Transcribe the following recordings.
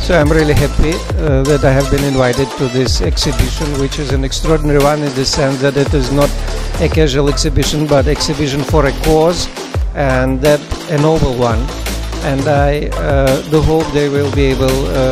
So I'm really happy that I have been invited to this exhibition, which is an extraordinary one in the sense that it is not a casual exhibition, but exhibition for a cause, and that a noble one. And I do hope they will be able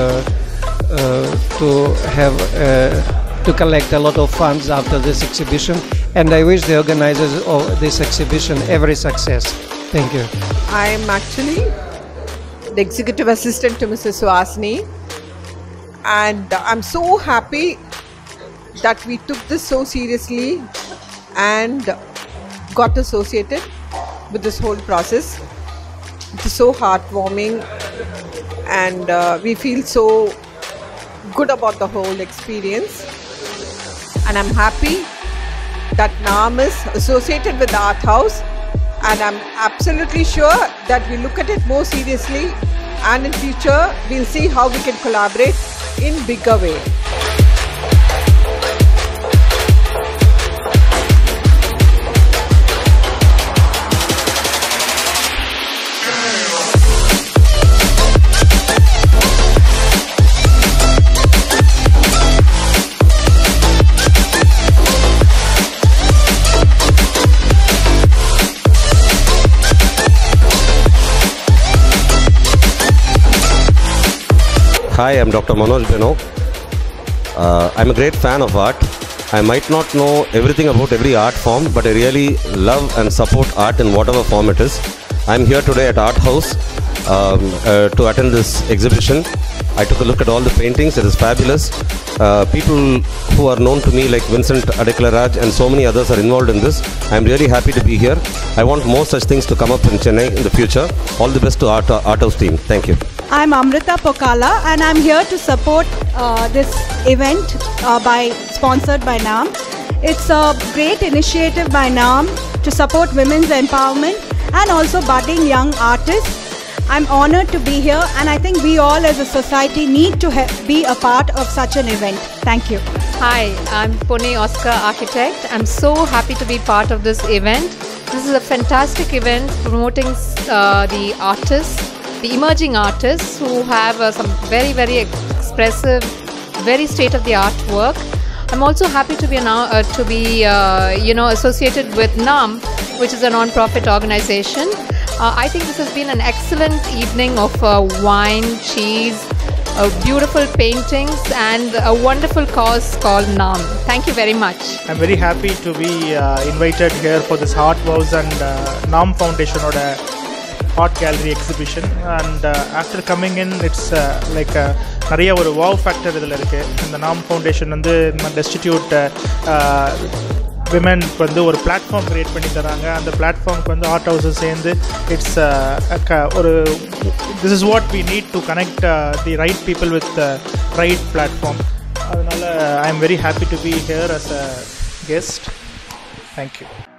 to collect a lot of funds after this exhibition. And I wish the organizers of this exhibition every success. Thank you. I'm actually the executive assistant to Mrs. Suhasini, and I'm so happy that we took this so seriously and got associated with this whole process. It is so heartwarming, and we feel so good about the whole experience, and I'm happy that NAAM is associated with the art house. And I'm absolutely sure that we look at it more seriously, and in future we'll see how we can collaborate in bigger way. Hi, I'm Dr. Manoj Beno. I'm a great fan of art. I might not know everything about every art form, but I really love and support art in whatever form it is. I'm here today at Art House to attend this exhibition. I took a look at all the paintings. It is fabulous. People who are known to me like Vincent Adeklaraj and so many others are involved in this. I'm really happy to be here. I want more such things to come up in Chennai in the future. All the best to Art House team. Thank you. I'm Amrita Pokala, and I'm here to support this event sponsored by NAAM. It's a great initiative by NAAM to support women's empowerment and also budding young artists. I'm honored to be here, and I think we all as a society need to be a part of such an event. Thank you. Hi, I'm Pune Oscar Architect. I'm so happy to be part of this event. This is a fantastic event promoting the artists, the emerging artists who have some very, very expressive, very state-of-the-art work. I'm also happy to be associated with NAAM, which is a non-profit organization. I think this has been an excellent evening of wine, cheese, beautiful paintings, and a wonderful cause called NAAM. Thank you very much. I'm very happy to be invited here for this Art House and NAAM Foundation or art gallery exhibition, and after coming in, it's like நிறைய ஒரு wow factor இதில் இருக்குது. இந்த NAAM Foundation வந்து destitute women வந்து ஒரு platform create பண்ணி தராங்க. அந்த பிளாட்ஃபார்முக்கு வந்து ஆர்ட் ஹவுஸஸ் சேர்ந்து இட்ஸ் ஒரு this is what we need to connect the right people with right platform. அதனால் I am very happy to be here as a guest. Thank you.